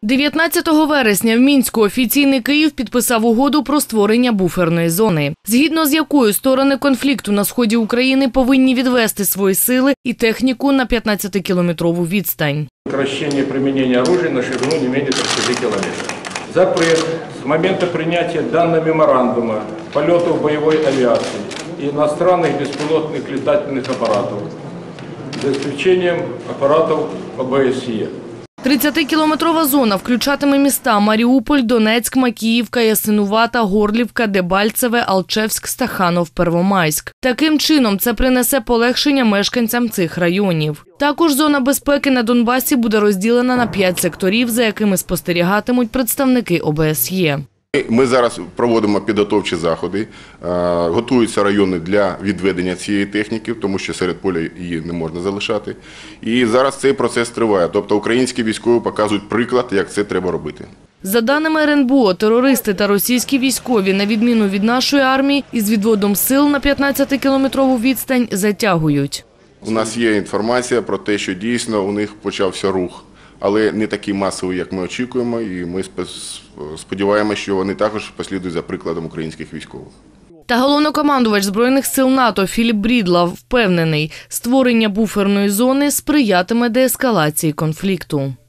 19 вересня в Мінську офіційний Київ підписав угоду про створення буферної зони, згідно з якою сторони конфлікту на сході України повинні відвести свої сили і техніку на 15-кілометрову відстань. Сокращение применения оружия на ширину не менее 30 километров. Запрет с момента принятия данного меморандума полетов боевой авиации и иностранных беспилотных летательных аппаратов, за исключением аппаратов ОБСЕ. 30-кілометрова зона включатиме міста Маріуполь, Донецьк, Макіївка, Ясинувата, Горлівка, Дебальцеве, Алчевськ, Стаханов, Первомайськ. Таким чином, це принесе полегшення мешканцям цих районів. Також зона безпеки на Донбасі буде розділена на 5 секторів, за якими спостерігатимуть представники ОБСЄ. Ми зараз проводимо підготовчі заходи, готуються райони для відведення цієї техніки, тому що серед поля її не можна залишати. І зараз цей процес триває, тобто українські військові показують приклад, як це треба робити. За даними РНБО, терористи та російські військові, на відміну від нашої армії, із відводом сил на 15-кілометрову відстань затягують. У нас є інформація про те, що дійсно у них почався рух, але не такий масовий, як ми очікуємо, і ми сподіваємося, що вони також послідують за прикладом українських військових. Та головнокомандувач Збройних сил НАТО Філіп Брідлав впевнений, створення буферної зони сприятиме деескалації конфлікту.